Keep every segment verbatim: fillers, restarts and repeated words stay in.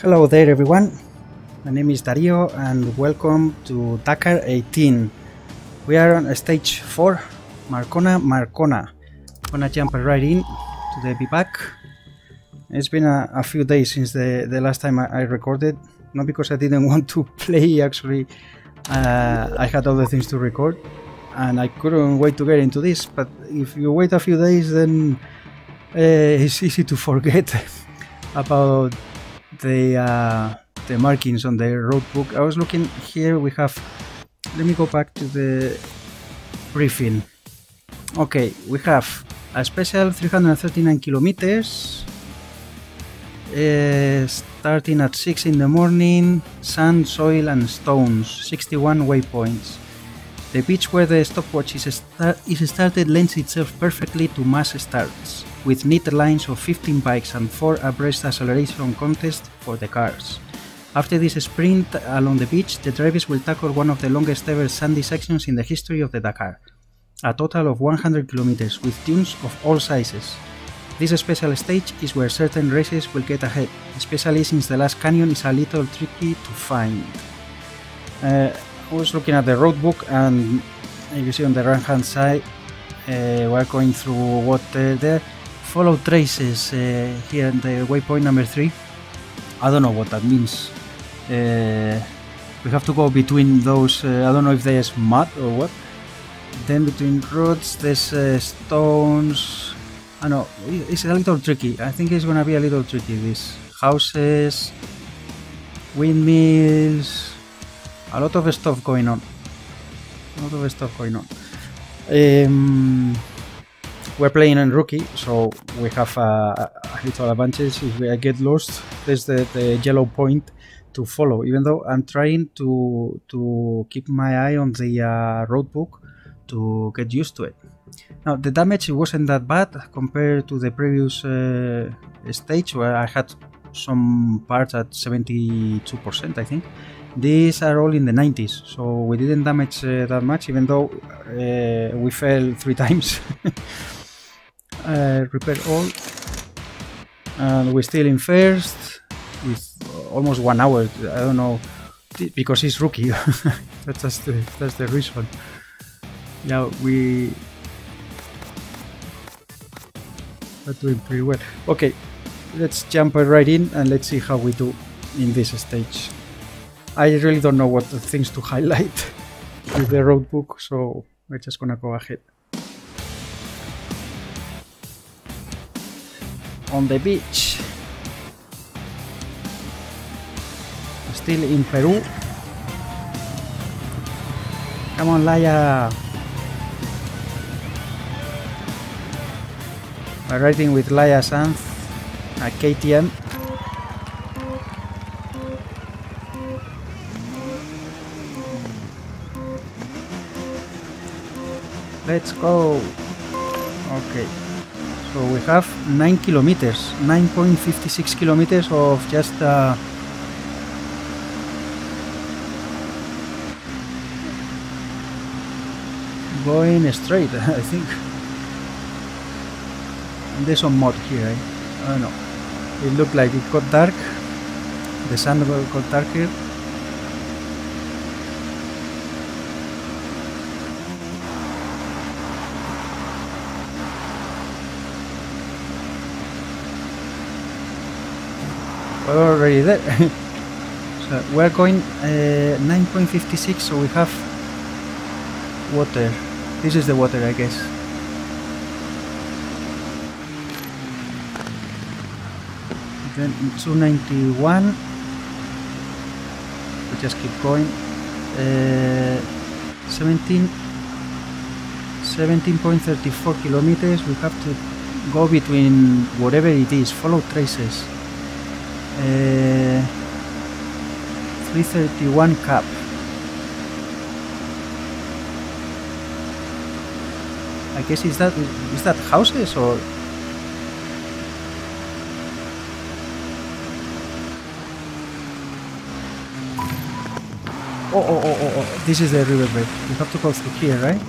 Hello there everyone, my name is Dario and welcome to Dakar eighteen. We are on stage four, Marcona Marcona. Gonna jump right in to the V PAC. It's been a, a few days since the, the last time I, I recorded, not because I didn't want to play actually, uh, I had other things to record and I couldn't wait to get into this, but if you wait a few days then uh, it's easy to forget about the uh, the markings on the roadbook. I was looking here, we have, let me go back to the briefing. Okay, we have a special three hundred thirty-nine kilometers, uh, starting at six in the morning, sand, soil and stones, sixty-one waypoints. The beach where the stopwatch is, star is started lends itself perfectly to mass starts, with neat lines of fifteen bikes and four abreast acceleration contest for the cars. After this sprint along the beach, the drivers will tackle one of the longest ever sandy sections in the history of the Dakar, a total of one hundred kilometers with dunes of all sizes. This special stage is where certain races will get ahead, especially since the last canyon is a little tricky to find. Uh, I was looking at the roadbook and you see on the right hand side uh, we're going through water there. Follow traces uh, here in the waypoint number three. I don't know what that means. Uh, we have to go between those, uh, I don't know if there's mud or what. Then between roads there's uh, stones. I know, it's a little tricky. I think it's gonna be a little tricky. These houses, windmills, a lot of stuff going on. A lot of stuff going on. Um, We're playing on rookie, so we have a, a little advantage. If I get lost, there's the, the yellow point to follow, even though I'm trying to to keep my eye on the uh, roadbook to get used to it. Now, the damage wasn't that bad compared to the previous uh, stage where I had some parts at seventy-two percent, I think. These are all in the nineties, so we didn't damage uh, that much, even though uh, we fell three times. Uh, repair all, and we're still in first with almost one hour. I don't know, because he's rookie. that's, that's the that's the reason. Yeah, we are doing pretty well. Okay, let's jump right in and let's see how we do in this stage. I really don't know what the things to highlight with the roadbook, so we're just gonna go ahead. On the beach, still in Peru. Come on, Laia. We're riding with Laia Sanz at K T M. Let's go. Okay. So we have nine kilometers, nine point five six kilometers of just uh, going straight, I think. And there's some mud here, eh? I don't know. It looked like it got dark. The sun got darker. We're already there. So we're going uh, nine point five six, so we have water. This is the water, I guess. Then two ninety-one. We just keep going. Uh, seventeen, seventeen point three four kilometers. We have to go between whatever it is. Follow traces. Uh, three thirty-one cap. I guess is that is that houses or oh oh oh oh oh this is the riverbed. You have to go through here, right?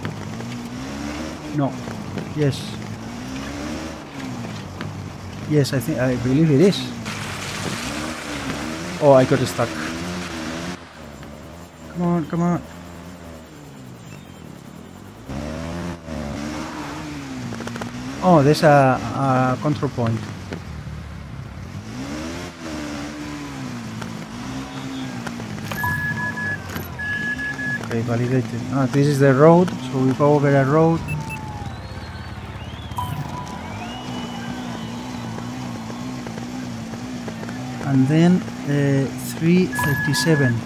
No. Yes. Yes, I think I believe it is. Oh, I got stuck. Come on, come on. Oh, there's a, a control point. Okay, validated. Ah, this is the road, so we go over a road. And then uh, three thirty-seven.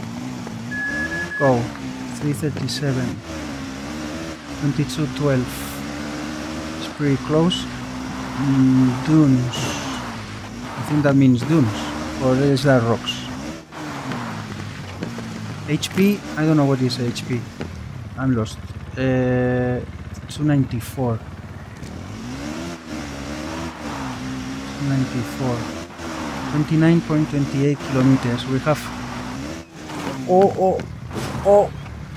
Go. three thirty-seven. twenty-two twelve. It's pretty close. Mm, dunes. I think that means dunes. Or is that rocks? H P? I don't know what is H P. I'm lost. Uh, two ninety-four. two ninety-four. twenty-nine point two eight kilometers. We have. Oh, oh, oh.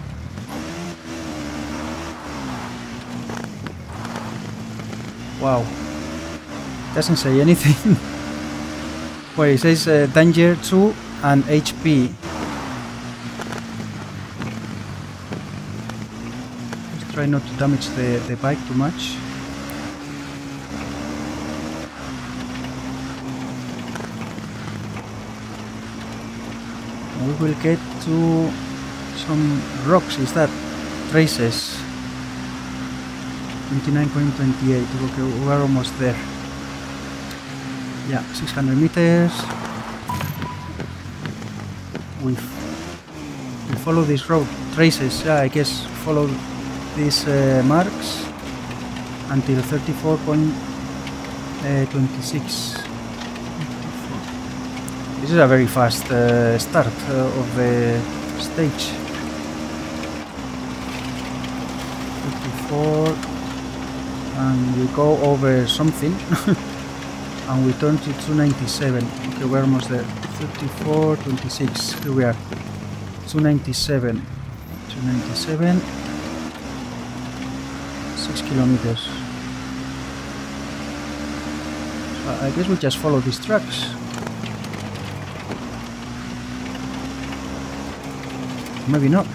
Wow. Doesn't say anything. Well, it says uh, danger two and H P. Let's try not to damage the, the bike too much. We will get to some rocks. Is that traces? twenty-nine point two eight. Okay, we're almost there. Yeah, six hundred meters. We we follow this road. Traces. Yeah, I guess follow these uh, marks until thirty-four point two six. This is a very fast uh, start uh, of the stage. fifty-four, and we go over something, and we turn to two ninety-seven. Okay, we're almost there. thirty-four twenty-six. Here we are. two ninety-seven. two ninety-seven. Six kilometers. So I guess we just follow these tracks. Maybe not.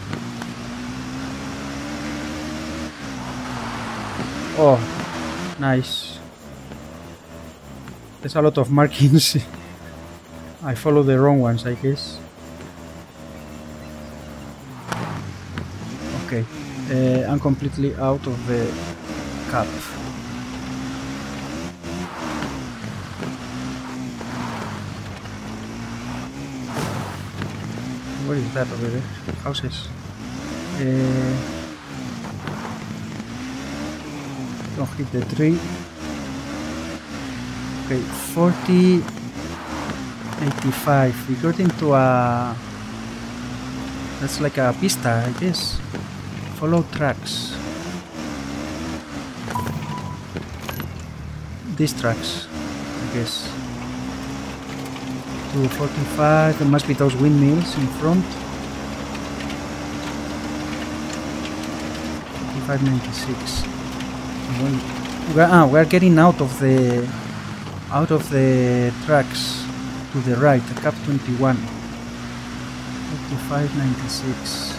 Oh, nice. There's a lot of markings. I follow the wrong ones, I guess. Okay, uh, I'm completely out of the cap. What is that over there? Houses. Uh, don't hit the tree. Okay, forty eighty-five. We got into a. That's like a pista, I guess. Follow tracks. These tracks, I guess. two forty-five, there must be those windmills in front. forty-five ninety-six. We're, ah, we're getting out of the out of the tracks to the right, cap twenty-one. forty-five ninety-six.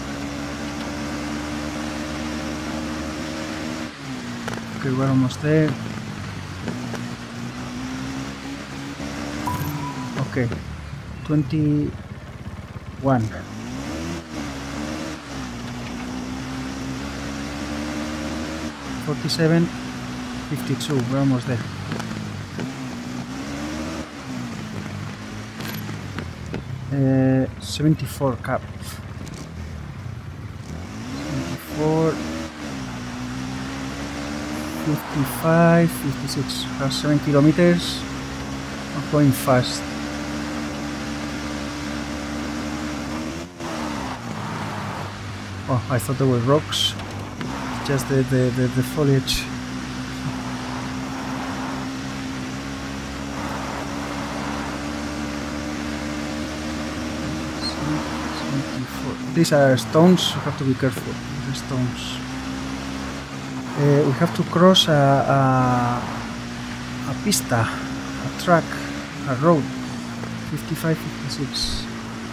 Okay, we're almost there. Okay, twenty-one. forty-seven, fifty-two, we're almost there. Uh, seventy-four cap. seventy-four, fifty-five, fifty-six, plus seven kilometers. I'm going fast. Oh, I thought there were rocks. Just the, the, the, the foliage. These are stones, you have to be careful with the stones. Uh, we have to cross a, a, a pista, a track, a road. fifty-five, fifty-six.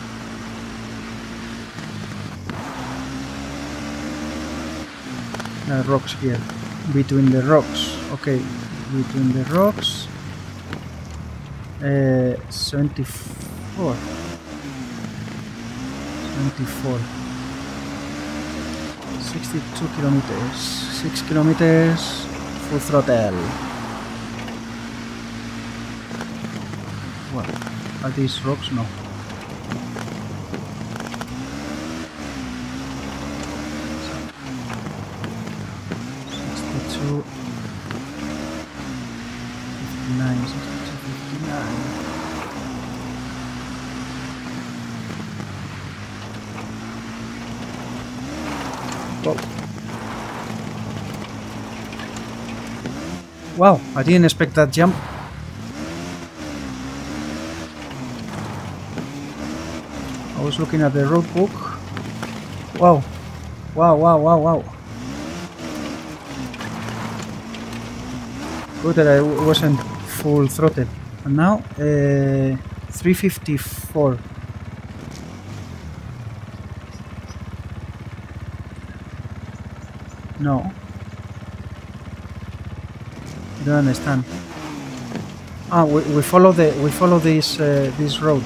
Uh, rocks here. Between the rocks. Okay, between the rocks. Uh, seventy-four. seventy-four. sixty-two kilometers. six kilometers. Full throttle. What? Are these rocks? No. sixty-two. fifty-nine. sixty-two, fifty-nine. Whoa. Wow, I didn't expect that jump. I was looking at the road book. Wow. Wow, wow, wow, wow. Good that I wasn't full throttle. And now, uh, three fifty-four. No. I don't understand. Ah, we, we follow the we follow this uh, this road.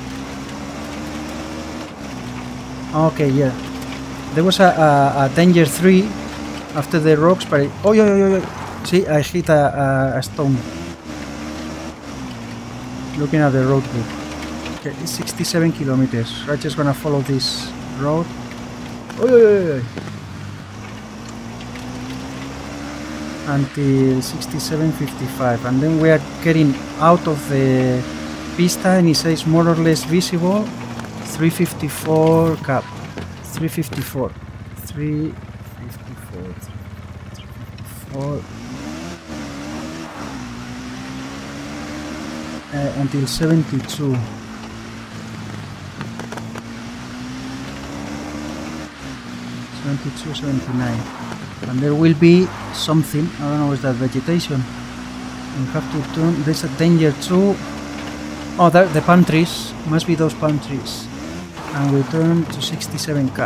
Okay, yeah. There was a, a, a danger three after the rocks, but it, oh, yo, yo, yo, yo. See, I hit a, a, a stone. Looking at the road book. Okay, it's sixty-seven kilometers. I'm just gonna follow this road. Oh, yo, yo, yo, yo. Until sixty-seven fifty-five, and then we are getting out of the pista, and it says more or less visible. three fifty-four cap. three fifty-four. three fifty-four. three fifty-four. Uh, until seventy-two. seventy-two, seventy-nine. And there will be something. I don't know, is that vegetation? We have to turn. There's a danger too. Oh, that, the palm trees. Must be those palm trees. And we turn to sixty-seven cap.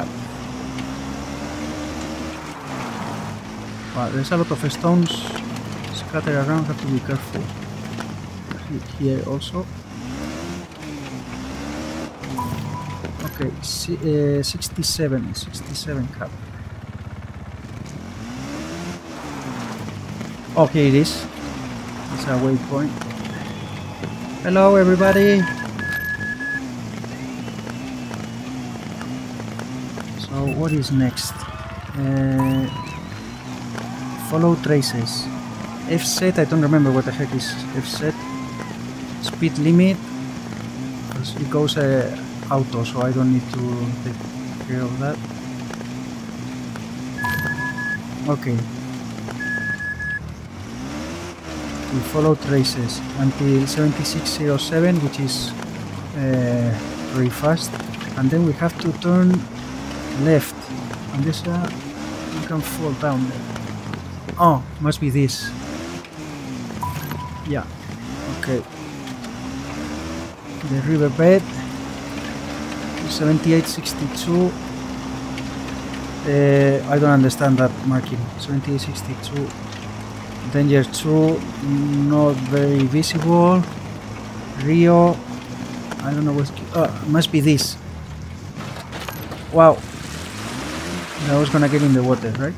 Wow, there's a lot of stones scattered around. Have to be careful. Here also. Okay, uh, sixty-seven, sixty-seven cap. Okay, it is. It's a waypoint. Hello, everybody. So, what is next? Uh, follow traces. F set. I don't remember what the heck is F set. Speed limit. It goes uh, auto, so I don't need to take care of that. Okay. We follow traces until seventy-six oh seven, which is uh, very fast, and then we have to turn left, and this uh, you can fall down there. Oh, must be this. Yeah. Okay. The riverbed. seventy-eight sixty-two. Uh, I don't understand that marking. seventy-eight sixty-two. Danger two, not very visible. Rio, I don't know what's. Uh, must be this. Wow. I was gonna get in the water, right?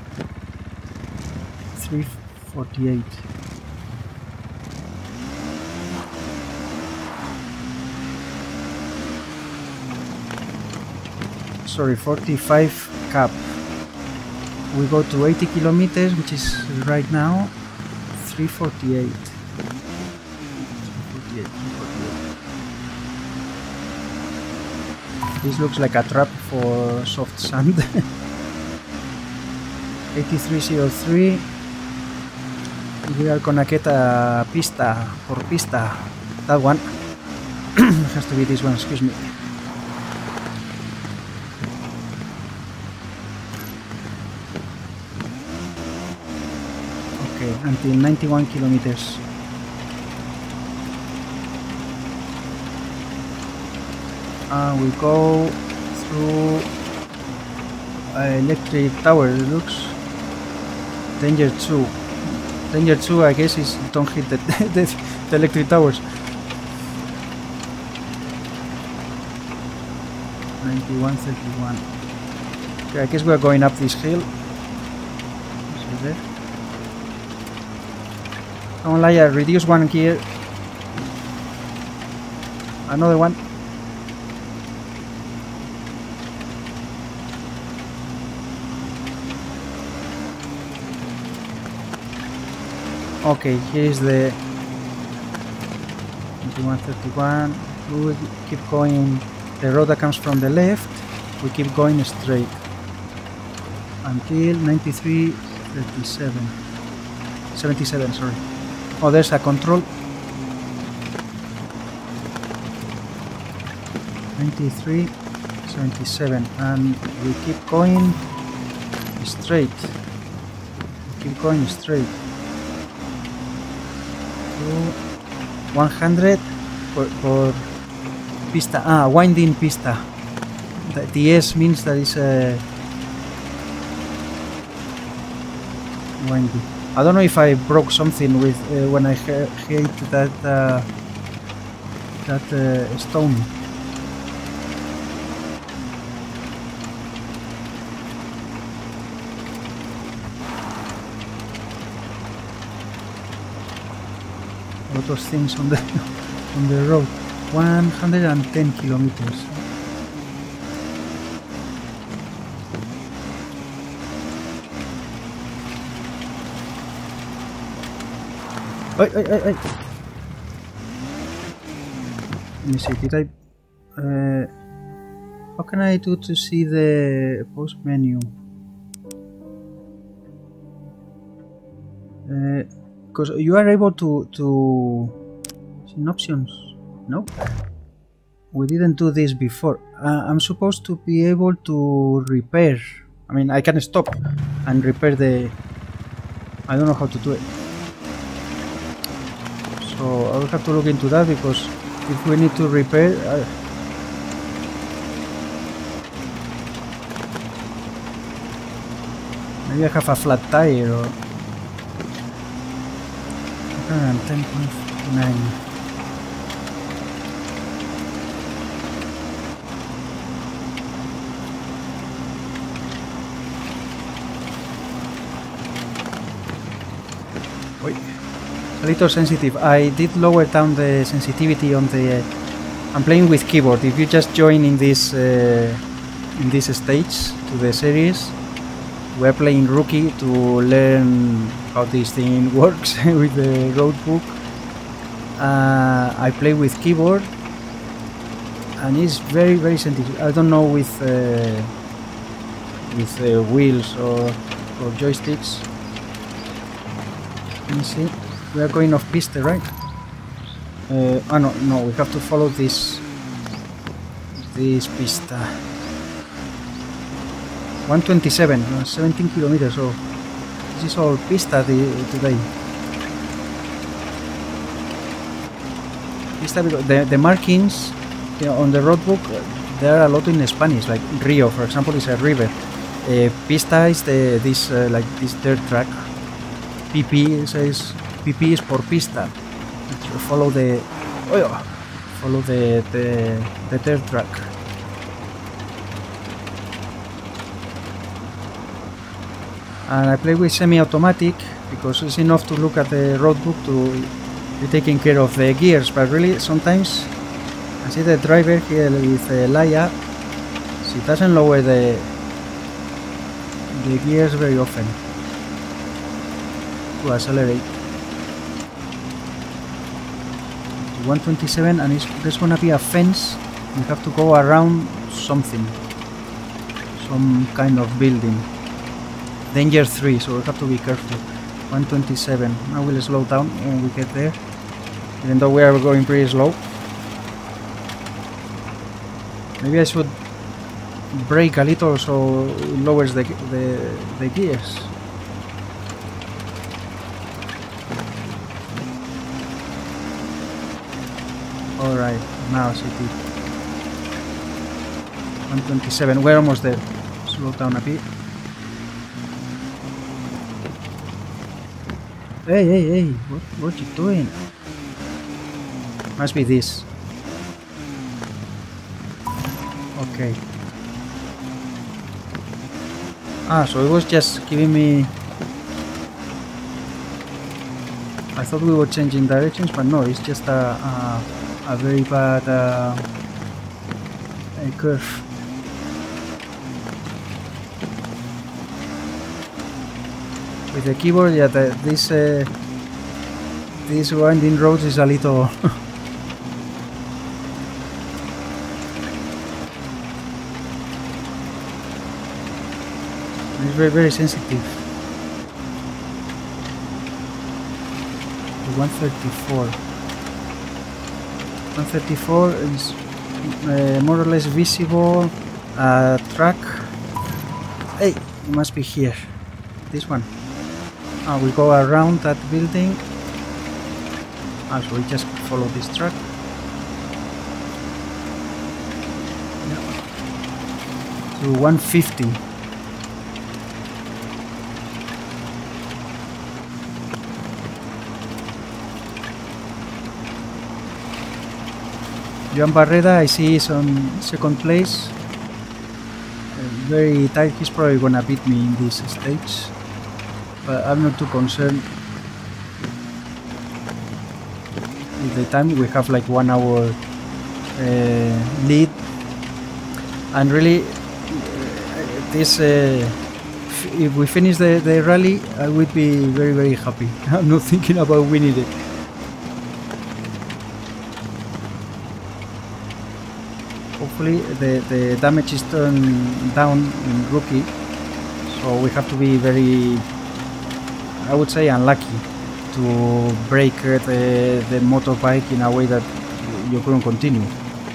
three forty-eight. Sorry, forty-five cap. We go to eighty kilometers, which is right now three forty-eight. three forty-eight, three forty-eight. This looks like a trap for soft sand. eighty-three oh three. We are gonna get a pista por pista. That one. Has to be this one, excuse me. Until ninety-one kilometers. and we go through uh, electric tower. It looks danger two. Danger two, I guess, is don't hit the, the, the electric towers. ninety-one thirty-one. Okay, I guess we are going up this hill. See there. Come on, Laia, reduce one gear. Another one. Okay, here is the ninety-one thirty-one. We will keep going. The road that comes from the left, we keep going straight until ninety-three thirty-seven. seventy-seven, sorry. Oh, there's a control. ninety-three seventy-seven, and we keep going straight. We keep going straight. one hundred por, por pista. Ah, winding pista. The, the S means that it's a windy. I don't know if I broke something with uh, when I hit that uh, that uh, stone. A lot of things on the on the road. one hundred ten kilometers. Ay, ay, ay, ay. Let me see, did I... Uh, how can I do to see the post menu? Because uh, you are able to... to... in options. No? We didn't do this before. Uh, I'm supposed to be able to repair. I mean, I can stop and repair the... I don't know how to do it. So I will have to look into that, because if we need to repair... Uh, maybe I have a flat tire or... ten point nine. Wait. A little sensitive. I did lower down the sensitivity on the... Uh, I'm playing with keyboard. If you just join in this uh, in this stage to the series, we're playing Rookie to learn how this thing works with the road book. Uh, I play with keyboard, and it's very very sensitive. I don't know with uh, with uh, wheels or or joysticks. Let me see. We are going off piste, right? Uh, oh no, no, we have to follow this this pista. one twenty-seven, uh, seventeen kilometers. So this is all pista the, today. Pista, because the the markings, you know, on the road book, there are a lot in Spanish. Like Rio, for example, is a river. Uh, pista is the this uh, like this dirt track. P P says. P P is por pista. Follow the oh, follow the the, the dirt track. And I play with semi-automatic because it's enough to look at the road book to be taking care of the gears. But really, sometimes I see the driver here with uh, Laia. She doesn't lower the the gears very often to accelerate. one twenty-seven, and it's, there's gonna be a fence. We have to go around something, some kind of building. Danger three, so we have to be careful. one twenty-seven. I will slow down when we get there, even though we are going pretty slow. Maybe I should brake a little so it lowers the the, the gears. Alright, now C T. one twenty-seven, we're almost there. Slow down a bit. Hey, hey, hey, what, what you doing? Must be this. Okay. Ah, so it was just giving me... I thought we were changing directions, but no, it's just a, a, a very bad uh, a curve. With the keyboard, yeah, the, this uh, this winding roads is a little... it's very, very sensitive. one thirty-four. one thirty-four is uh, more or less visible. Uh, track. Hey, it must be here. This one. Ah, we go around that building. Ah, so we just follow this track. Yeah. To one fifty. Joan Barreda, I see, is on second place. Uh, very tight. He's probably gonna beat me in this stage, but I'm not too concerned. With the time, we have like one hour uh, lead, and really, uh, this uh, if we finish the, the rally, I would be very, very happy. I'm not thinking about winning it. Hopefully the, the damage is turned down in rookie, so we have to be very, I would say, unlucky to break uh, the, the motorbike in a way that you couldn't continue.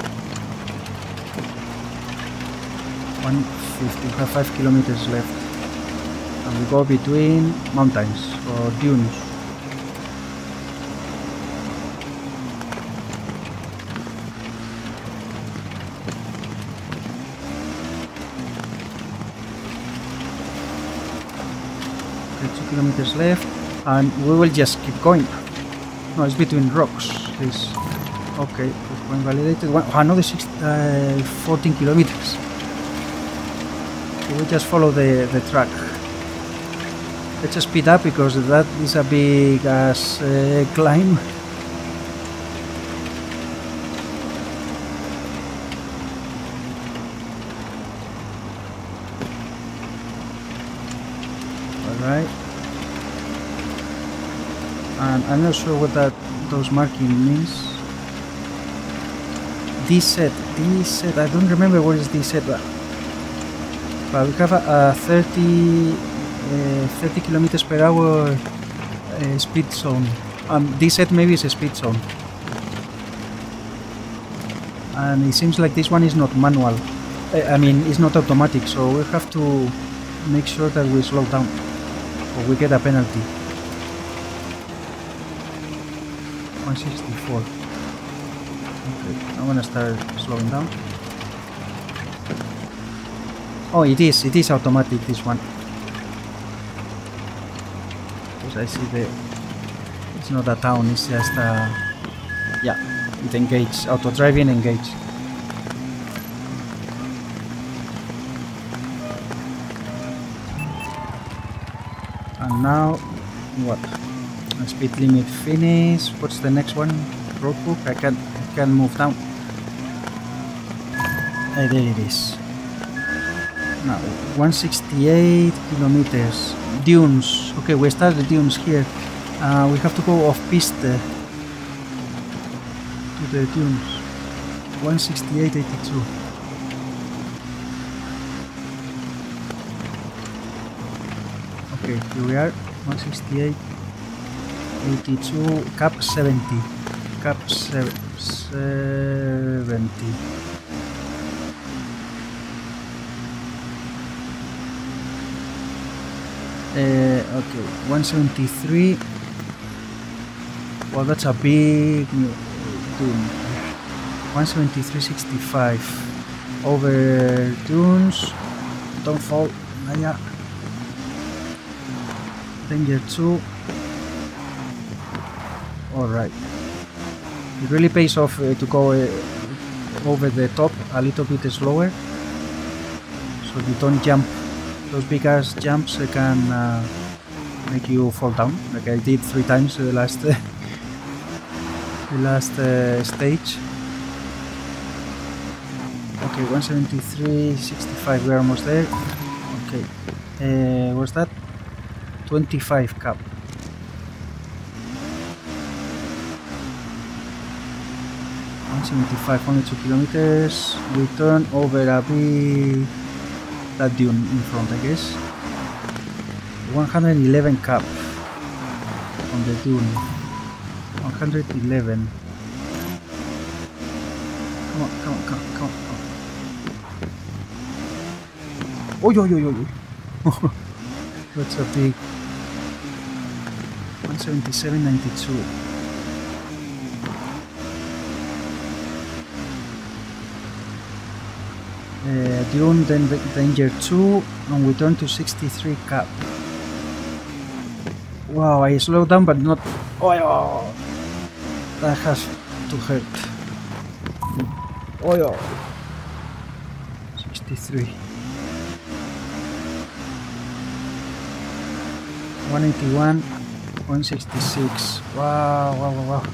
one fifty, we have five kilometers left, and we go between mountains or dunes. two kilometers left, and we will just keep going. No, it's between rocks. This okay. When validated, one, another six, uh, fourteen kilometers. So we just follow the the track. Let's just speed up because that is a big ass uh, climb. Alright. And I'm not sure what that those marking means. D set, D set, I don't remember what is D set, but, but we have a, a thirty, uh, thirty kilometers per hour uh, speed zone. Um, D set maybe is a speed zone. And it seems like this one is not manual. I, I mean, it's not automatic, so we have to make sure that we slow down, or we get a penalty. one sixty-four. Okay, I'm gonna start slowing down. Oh, it is, it is automatic, this one. Because I see the... It's not a town, it's just a... Yeah, it engages, auto driving engage. And now, what? Speed limit finish. What's the next one? Roadbook. I can I can move down. Hey, there it is. Now one sixty-eight kilometers. Dunes. Okay, we start the dunes here. Uh, we have to go off piste to the dunes. one sixty-eight eighty-two. Okay, here we are. one sixty-eight. eighty-two, cap seventy, cap seventy. Uh, okay, one seventy-three. Well, that's a big dune. one seventy-three sixty-five. over dunes. Don't fall, Naya. Danger two. Alright. It really pays off uh, to go uh, over the top a little bit slower, so you don't jump. Those big ass jumps uh, can uh, make you fall down, like I did three times the last uh, the last uh, stage. Okay, one seventy-three, sixty-five, we're almost there. Okay, uh, what's that? twenty-five cap. one seventy-five, only two kilometers. We turn over a bit that dune in front, I guess. one hundred eleven cap on the dune. one hundred eleven. Come on, come on, come on, come on. Oh, yo, yo, yo, yo. That's a big. one seventy-seven, ninety-two. Uh, dune, then danger two, and we turn to sixty-three cap. Wow, I slowed down, but not. Oh, oh, that has to hurt. Oh, oh. sixty-three. one eighty-one, one sixty-six. Wow, wow, wow, wow.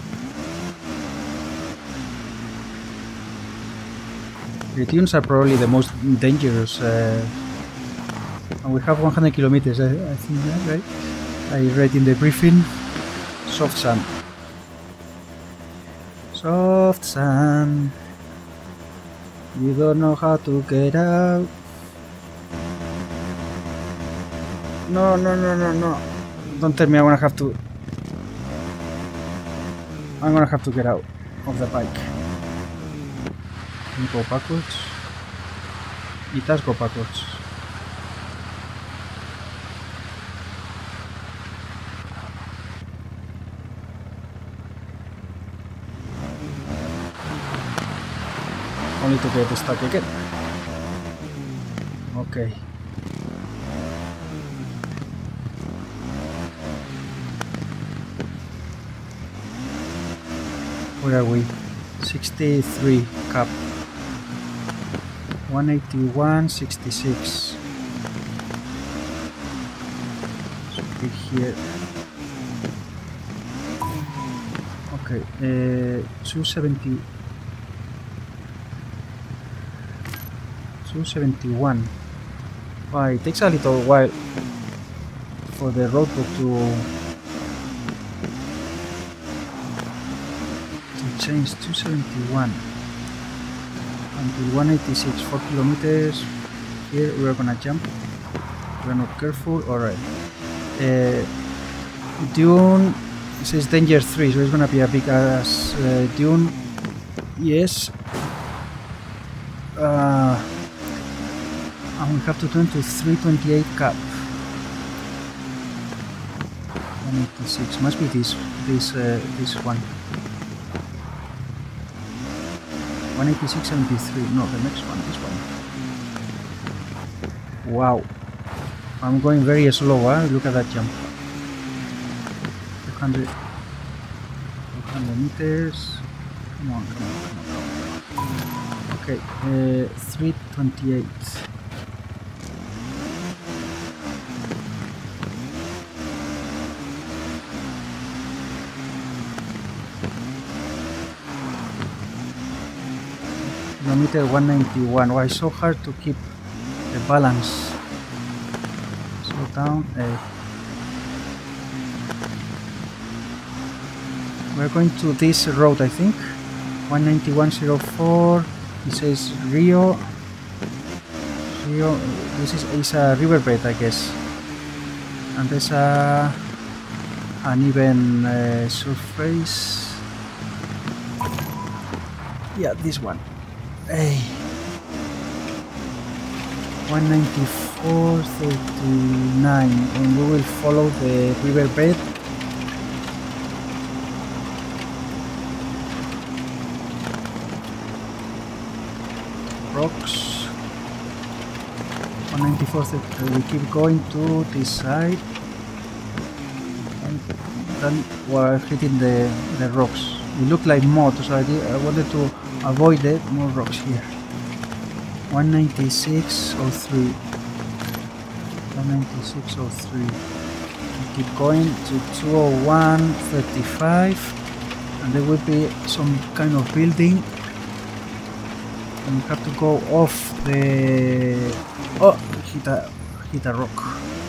The dunes are probably the most dangerous, uh, and we have one hundred kilometers, I, I think, yeah, right? I read in the briefing. Soft sand. Soft sand. You don't know how to get out. No, no, no, no, no. Don't tell me I'm gonna have to... I'm gonna have to get out of the bike. Can you go backwards? It does go backwards. Only to get stuck again. Okay. Where are we? sixty-three cap. one eighty-one, sixty-six. Should be here. Okay, uh, two seventy. two seventy-one. Wow, it takes a little while for the roadbook to to change. Two seventy-one until one eighty-six, four kilometers. Here we're gonna jump. We're not careful. All right. Uh, dune. It says danger three, so it's gonna be a big ass uh, dune. Yes. Uh, and we have to turn to three twenty-eight cap. one eighty-six must be this this uh, this one. one eighty-six, seventy-three. No, the next one. This one. Wow. I'm going very slow. Huh? Look at that jump. two hundred. two hundred meters. Come on, come on, come on. Come on. Okay. Uh, three twenty-eight. Kilometer one ninety-one. Why so hard to keep the balance? Slow down. Uh, we're going to this road, I think. one ninety-one oh four. It says Rio. Rio. This is, is a riverbed, I guess. And there's a uneven uh, surface. Yeah, this one. Hey, one ninety-four, thirty-nine, and we will follow the riverbed. rocks. one ninety-four, we keep going to this side. And then we're hitting the, the rocks. It looked like mud, so I, did, I wanted to avoid it. More rocks here. one ninety-six oh three. one ninety-six oh three. We keep going to two oh one thirty-five, and there will be some kind of building. And we have to go off the. Oh, hit a hit a rock.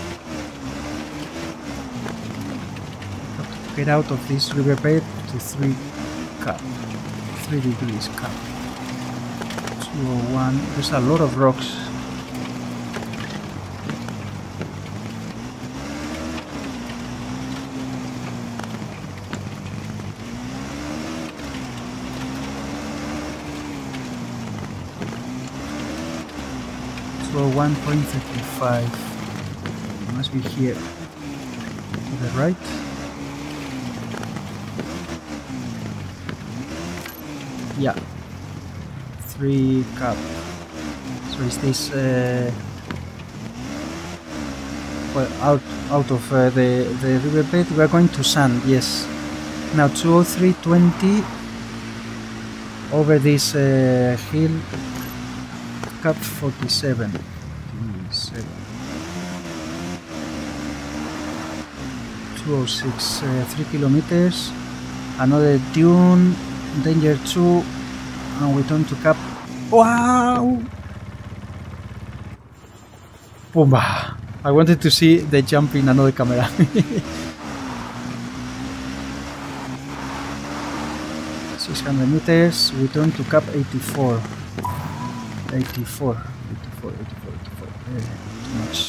We have to get out of this riverbed to three cap, three degrees cap. two oh one. There's a lot of rocks. one point three five. Must be here to the right. Yeah, three cap. So is this uh, well out out of uh, the the riverbed? We are going to sand. Yes. Now two oh three twenty over this uh, hill. Cap forty-seven. two oh six, uh, three kilometers. Another dune, danger two, and we turn to cap. Wow! Pumba! I wanted to see the jump in another camera. six hundred meters, we turn to cap eighty-four. eighty-four, eighty-four, eighty-four, eighty-four, uh, too much.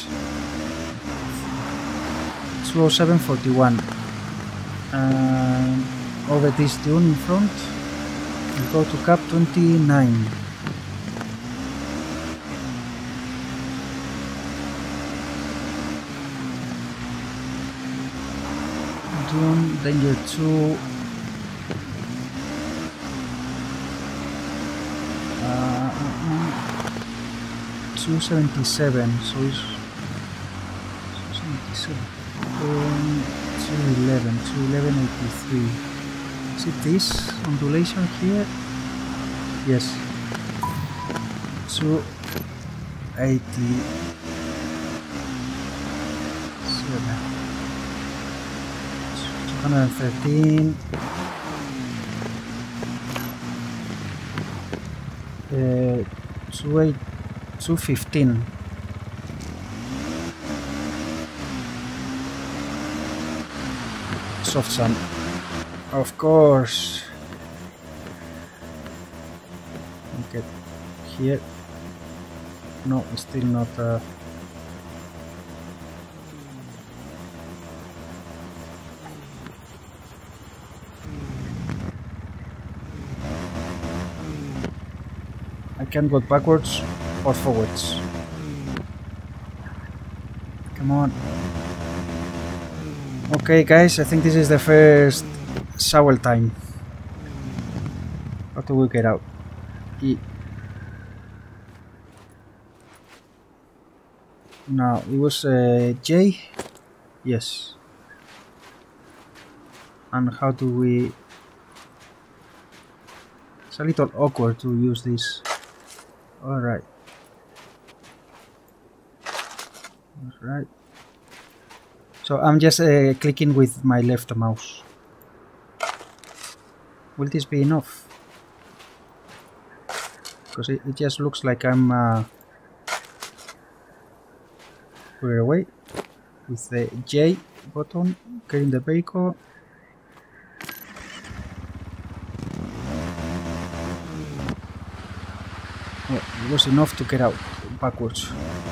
two oh seven forty-one. And over this dune in front, we go to cap twenty-nine. Dune, danger two. two seventy-seven, so it's two seventy-seven. Um, two eleven, two eleven eighty-three. Is it this ondulation here? Yes. two eighty-seven. two hundred thirteen. Uh, two eight. two fifteen. Soft sand. Of course. Okay. Here. No, still not. Uh... I can't go backwards or forwards. Come on. Okay guys, I think this is the first shovel time. How do we get out? E. No, it was uh, J? Yes. And how do we... It's a little awkward to use this. Alright. Right. So I'm just uh, clicking with my left mouse. Will this be enough? Because it, it just looks like I'm uh, further away with the J button, getting the vehicle. Oh, it was enough to get out backwards.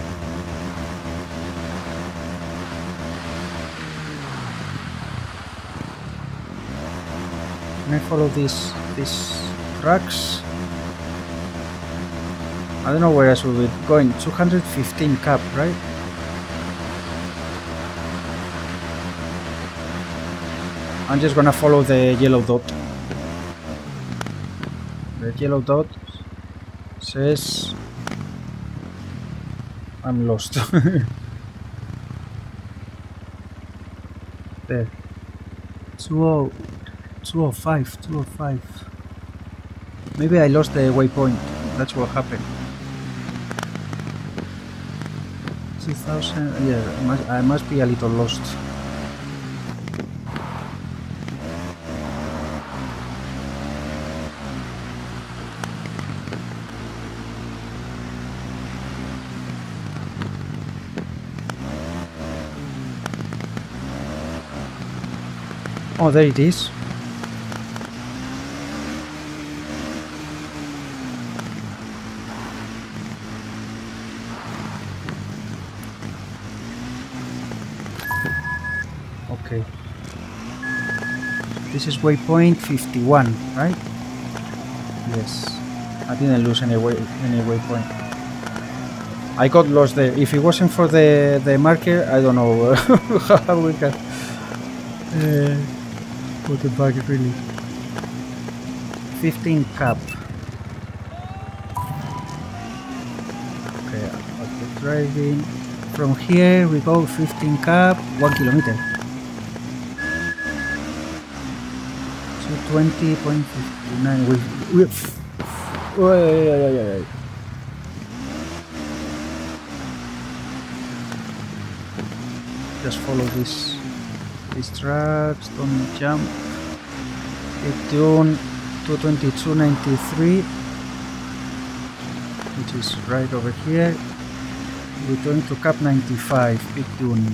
Can I follow these these tracks? I don't know where else we'll be going. two hundred fifteen cap, right? I'm just gonna follow the yellow dot. The yellow dot Says I'm lost. There. two oh five, two oh five. Maybe I lost the waypoint. That's what happened. two thousand. Yeah, I must, I must be a little lost. Oh, there it is. Okay. This is waypoint fifty-one, right? Yes. I didn't lose any way any waypoint. I got lost there. If it wasn't for the the marker, I don't know how we can uh, put it back really. fifteen cap. Okay, after driving from here we go fifteen cap, one kilometer. two twenty point five nine. We we. Oh, yeah, yeah, yeah, yeah, yeah. Just follow this these tracks, don't jump. Big tune two twenty-two ninety-three, which is right over here. We're going to cap ninety-five, big tune.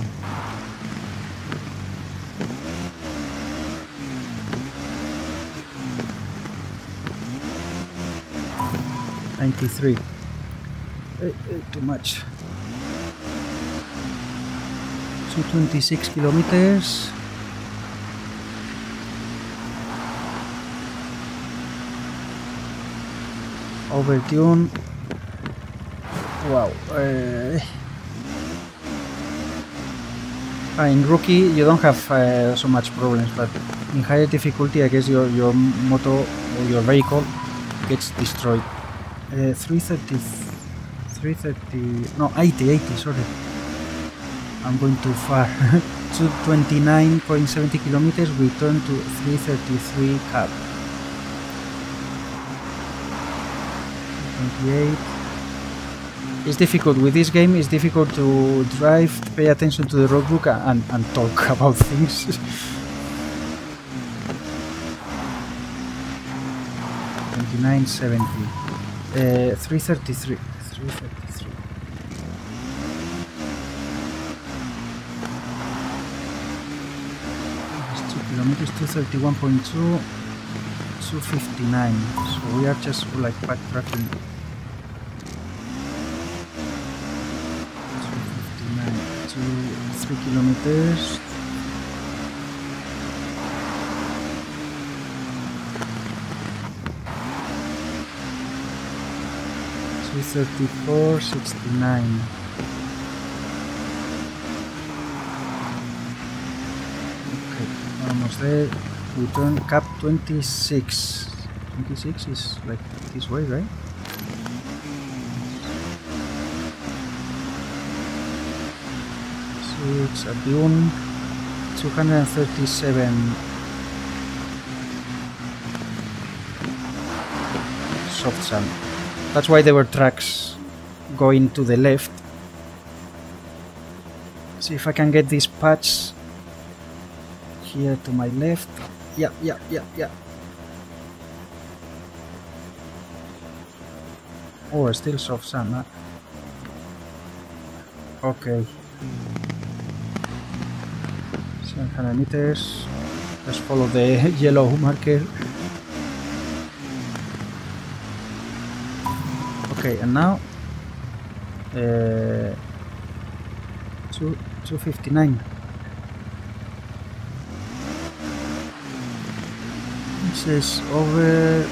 ninety-three. Uh, uh, too much. two twenty-six kilometers. Overtune. Wow. Uh, in rookie you don't have uh, so much problems, but in higher difficulty I guess your your moto or your vehicle gets destroyed. Uh, three thirty, three thirty, no, eighty, eighty, sorry. I'm going too far. two twenty-nine point seven zero kilometers, we turn to three thirty-three cap. twenty-eight. It's difficult with this game, it's difficult to drive, pay attention to the roadbook and, and talk about things. twenty-nine seventy. Uh, three thirty-three. three thirty-three. It's two kilometers, two thirty-one point two, two fifty-nine. So we are just like backtracking. two fifty-nine, two, three kilometers. two thirty-four sixty-nine. Okay, almost there. We turn cap twenty-six. twenty-six is like this way, right? Six, a dune, two hundred thirty-seven. Soft sand. That's why there were tracks going to the left. See if I can get this patch here to my left. Yeah, yeah, yeah, yeah. Oh, still soft sand, huh? Okay. seven hundred meters. Let's follow the yellow marker. Okay, and now uh, two two fifty nine. This is over.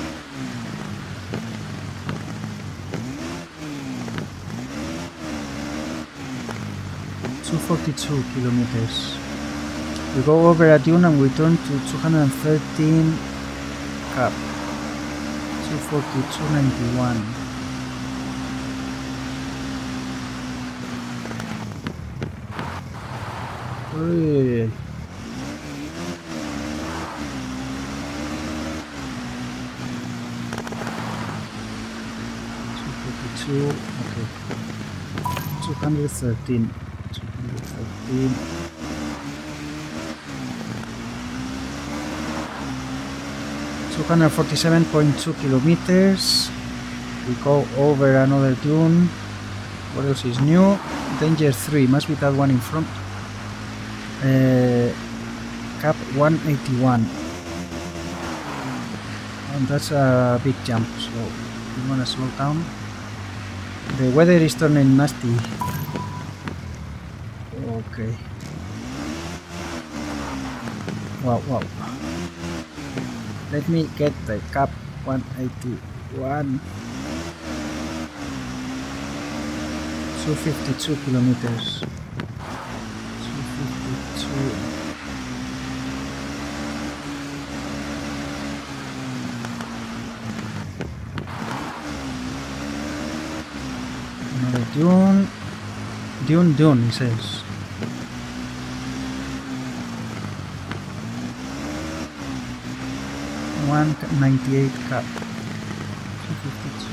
Two forty two kilometers. We go over a dune and we turn to two hundred thirteen cap. Two forty two ninety one. Hey. two forty-two, okay. two thirteen. two thirteen. two forty-seven point two kilometers. We go over another dune. What else is new? Danger three, must be that one in front. Uh, cap one eighty-one. And that's a big jump, so we wanna slow down. The weather is turning nasty. Okay. Wow, wow. Let me get the cap one eighty-one. two fifty-two kilometers. two fifty-two. Another dune. Dune, dune, he says. one ninety-eight cap. two fifty-two.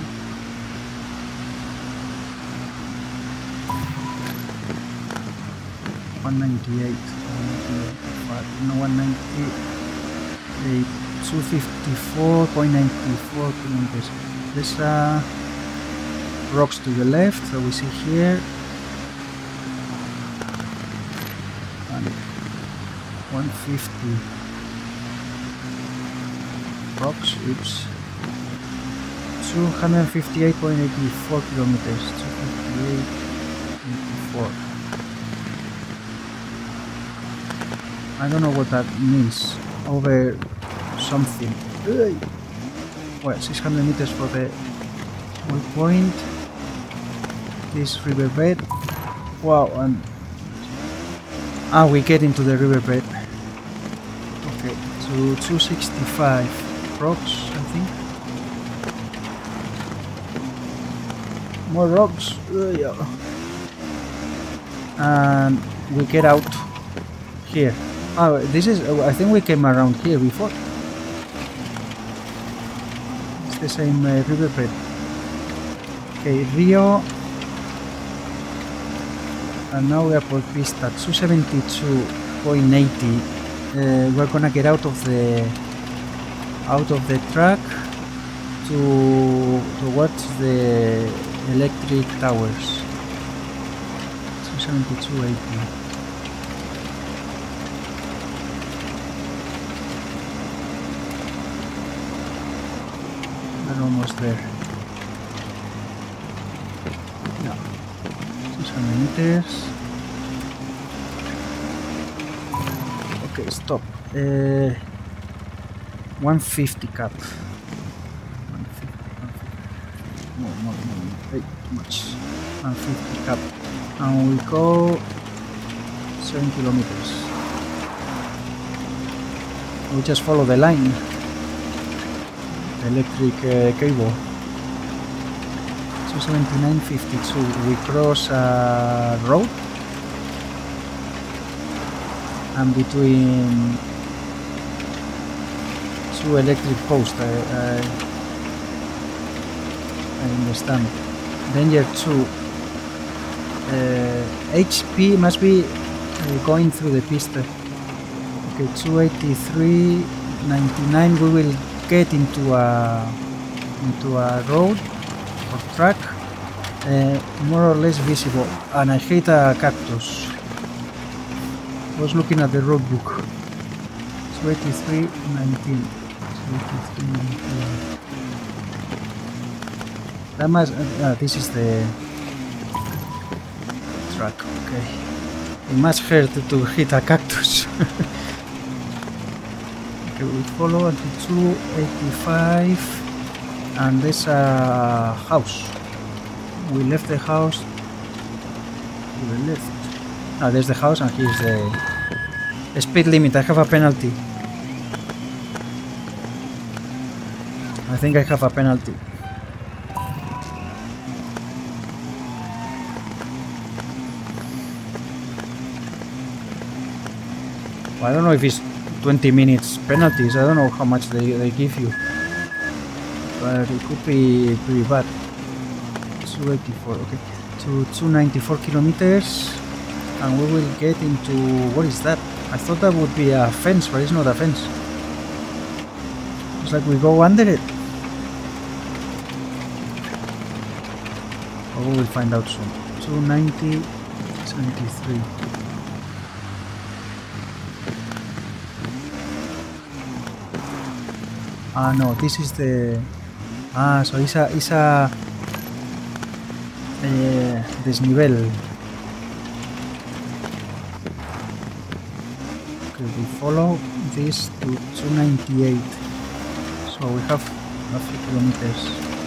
one ninety-eight. No, one ninety-eight. two fifty-four point nine four kilometers. There's uh, rocks to the left, so we see here. And one fifty. Rocks, oops. two fifty-eight point eight four kilometers. two fifty-eight point eight four. I don't know what that means. Over something. Well, six hundred meters for the waypoint. This riverbed. Wow, and ah, we get into the riverbed. Okay, to two sixty-five. Rocks, I think. More rocks. And we get out here. Oh, this is. I think we came around here before. It's the same uh, riverbed. Okay, Rio. And now we are for pista two seventy-two point eight zero. Uh, we're gonna get out of the out of the track to towards the electric towers. two seventy-two point eight zero. We're almost there. No. six hundred meters. Okay, stop. Uh, one fifty cap. one fifty, one fifty. More, more, more, more. Hey, too much. one fifty cap. And we go seven kilometers. We just follow the line. The electric uh, cable. two seventy-nine fifty-two. We cross a road. And between two electric posts, I, I, I understand. Danger two. Uh, H P must be uh, going through the pista. Okay, two eighty-three ninety-nine. We will get into a into a road or track, uh, more or less visible. And I hate a cactus. I was looking at the road book. two eighty-three nineteen. two eighty-three nineteen. That must. Uh, this is the track. Okay. It must hurt to hit a cactus. Okay, we follow until two eighty-five, and there's a house. We left the house. We left. Ah, there's the house, and here's the speed limit. I have a penalty. I think I have a penalty. I don't know if it's twenty minutes penalties. I don't know how much they, they give you. But it could be pretty bad. two eighty-four, okay. To two ninety-four kilometers. And we will get into... What is that? I thought that would be a fence, but it's not a fence. It's like we go under it. Or we will find out soon. two ninety, seventy-three. Ah, no, this is the... Ah, so it's a... It's a eh, desnivel. Okay, we follow this to two ninety-eight. So we have a few kilometers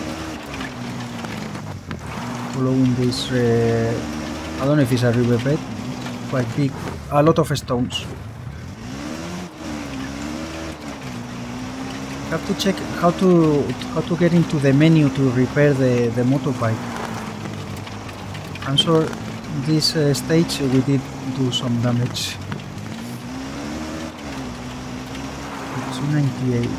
following this. Uh, I don't know if it's a riverbed, quite big, a lot of stones. Have to check how to how to get into the menu to repair the the motorbike. I'm sure this uh, stage we did do some damage. two ninety-eight.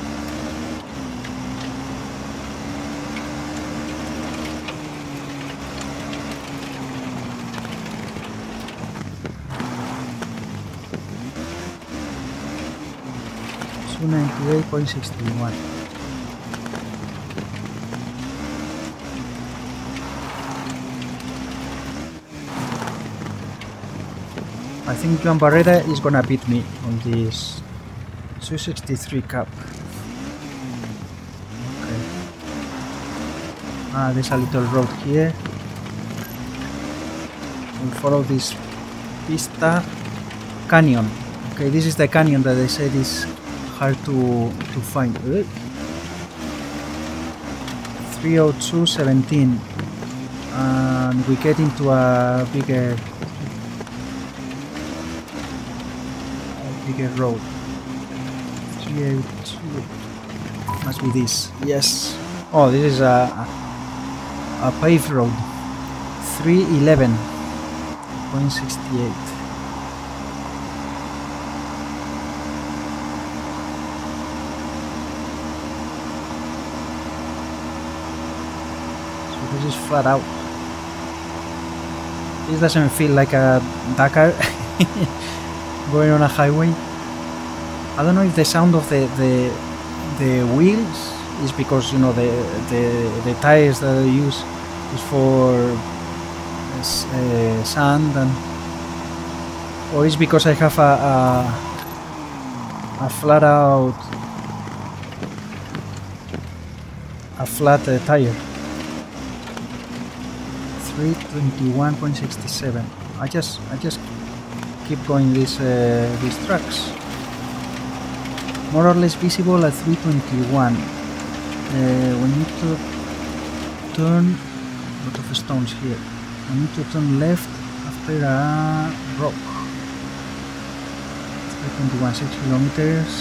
two ninety-eight point six one. I think Joan Barreda is gonna beat me on this two sixty-three cap. Okay. Ah, there's a little road here. We'll follow this pista canyon. Okay, this is the canyon that they said is hard to to find. three oh two seventeen, and we get into a bigger a bigger road. three eighty-two must be this. Yes. Oh, this is a a, a paved road. three eleven point six eight. This is flat out. This doesn't feel like a Dakar going on a highway. I don't know if the sound of the the, the wheels is because, you know, the the, the tires that I use is for uh, sand, and or it's because I have a a, a flat out a flat uh, tire. three twenty-one point six seven. I just I just keep going these uh, these tracks. More or less visible at three twenty-one. Uh, we need to turn a lot of stones here. We need to turn left after a rock. three twenty-one, six kilometers.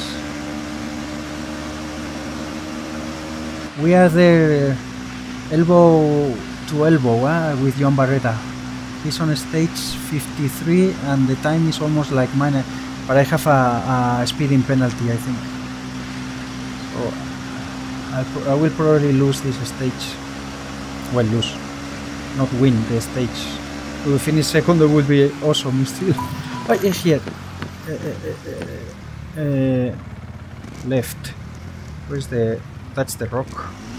We are there, uh, elbow to elbow uh, with Joan Barreda. He's on stage fifty-three and the time is almost like mine, but I have a, a speeding penalty, I think. So I, I will probably lose this stage. Well, lose, not win the stage. To finish second, that would be awesome still. Oh, yes, here. Uh, uh, uh, uh, left. Where's the? That's the rock.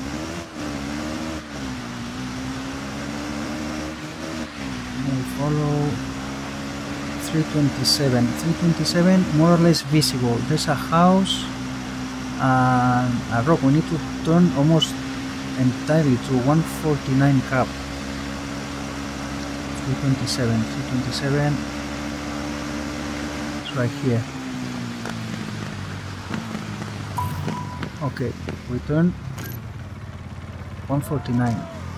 Follow three twenty-seven. three twenty-seven, more or less visible. There's a house and a rock. We need to turn almost entirely to one forty-nine cap. three twenty-seven. three twenty-seven. It's right here. Okay, we turn one forty-nine.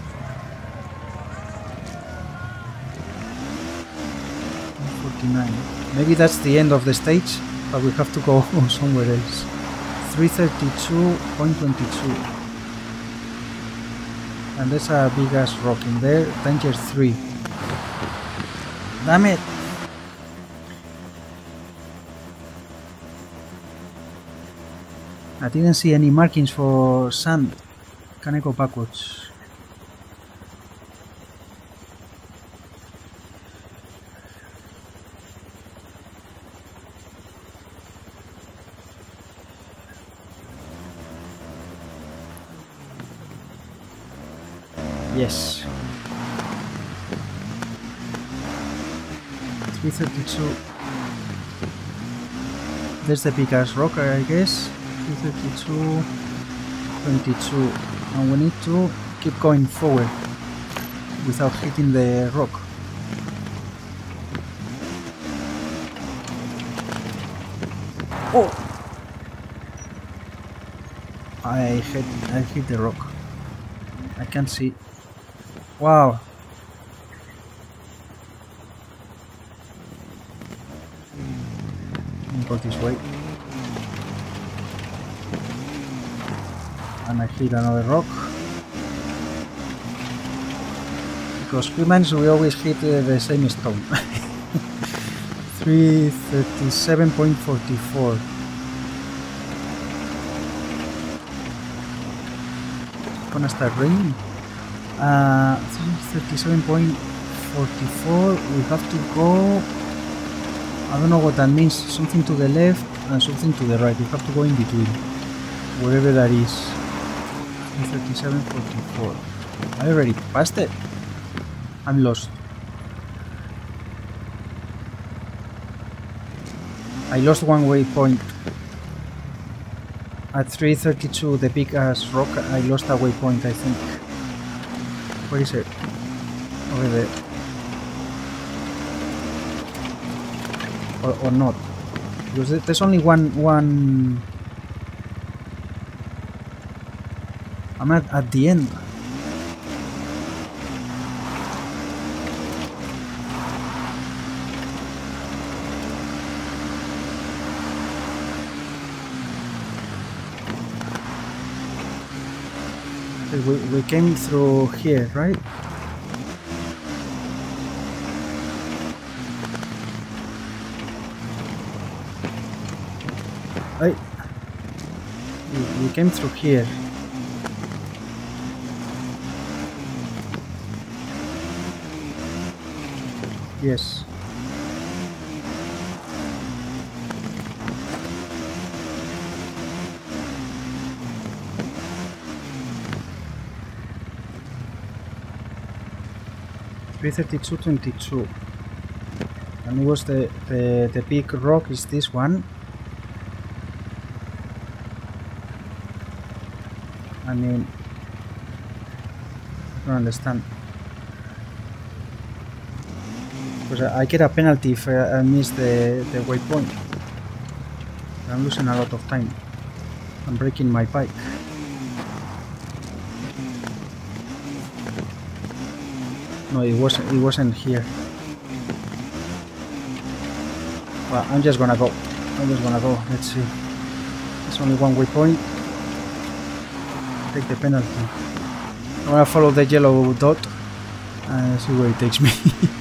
Maybe that's the end of the stage, but we have to go somewhere else. three thirty-two point two two. And there's a big ass rock in there. Danger three. Damn it! I didn't see any markings for sand. Can I go backwards? Yes. three thirty-two. There's the big ass rock, I guess. three thirty-two, twenty-two. And we need to keep going forward without hitting the rock. Oh! I hit, I hit the rock. I can't see. Wow. Go this way. And I hit another rock. Because humans, we always hit uh, the same stone. three thirty-seven point four four. Gonna start raining. Uh, three thirty-seven point four four. We have to go. I don't know what that means. Something to the left and something to the right. We have to go in between, wherever that is. three thirty-seven forty-four. I already passed it. I'm lost. I lost one waypoint. At three thirty-two, the big ass rock, I lost a waypoint, I think. Where is it? Over there. Or, or not. Because there's only one... one... I'm at, at the end. We, we came through here, right? I, we, we came through here. Yes. three thirty-two twenty-two, and it was the, the the big rock is this one. I mean, I don't understand, because I, I get a penalty if I, I miss the the waypoint. I'm losing a lot of time. I'm breaking my bike. No, it wasn't. It wasn't here. Well, I'm just gonna go. I'm just gonna go. Let's see. It's only one waypoint. Take the penalty. I'm gonna follow the yellow dot and see where it takes me.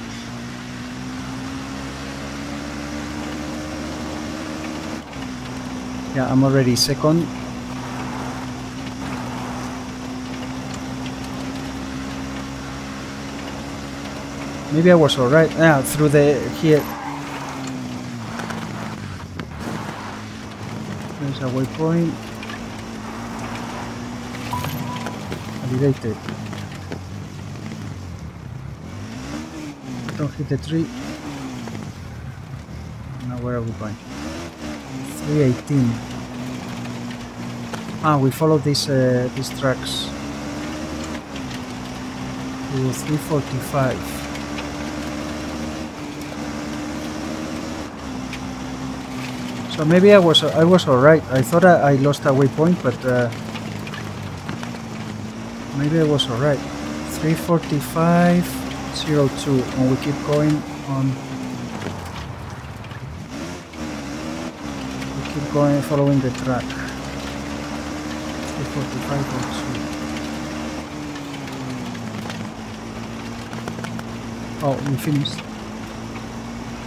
Yeah, I'm already second. Maybe I was alright. Ah, through the here. There's a waypoint. Validated. Don't hit the tree. Now where are we going? three eighteen. Ah, we follow these uh, these tracks to three forty-five. So maybe I was I was alright. I thought I, I lost a waypoint, but uh, maybe I was alright. three forty-five zero two, and we keep going on. We keep going, following the track. three forty-five zero two. Oh, we finished.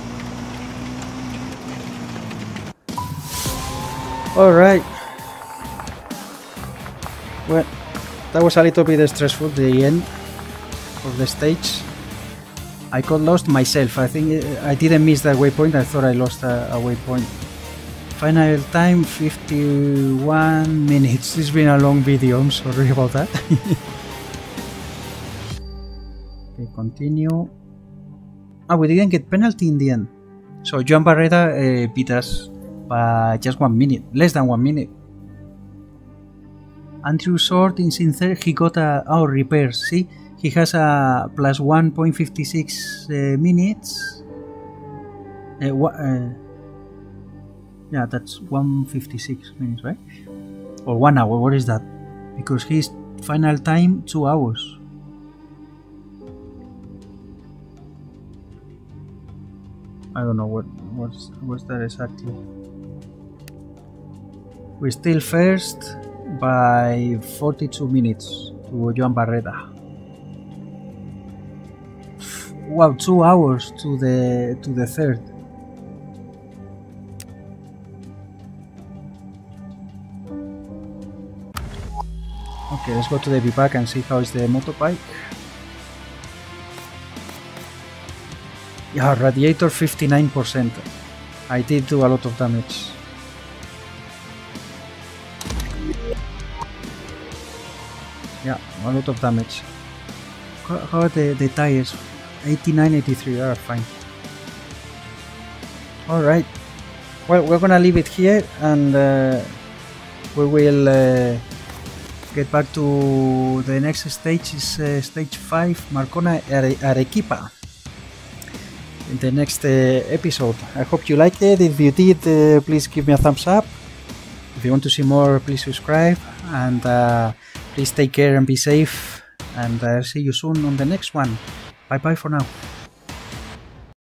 Alright, Well, that was a little bit stressful, the end of the stage. I got lost myself. I think I didn't miss that waypoint. I thought I lost a, a waypoint. Final time fifty-one minutes. This has been a long video. I'm sorry about that. Okay, continue. Ah, we didn't get penalty in the end. So Joan Barreda uh, beat us by just one minute, less than one minute. Andrew Short in scene third, he got a oh repairs. See, he has a plus one point five six uh, minutes. Uh, uh, yeah, that's one fifty-six minutes, right? Or one hour. What is that? Because his final time two hours. I don't know what what's what's that exactly. We're still first by forty-two minutes to Joan Barreda. Wow, two hours to the to the third. Okay, let's go to the V-Pack and see how is the motobike. Yeah, radiator fifty-nine percent. I did do a lot of damage. Yeah, a lot of damage. How, how are the, the tires? eighty-nine, eighty-three are fine. Alright. Well, we're gonna leave it here and uh, we will uh, get back to the next stage. Is uh, stage five, Marcona Arequipa. In the next uh, episode. I hope you liked it. If you did, uh, please give me a thumbs up. If you want to see more, please subscribe. And uh, please take care and be safe. And uh, see you soon on the next one. Bye bye for now.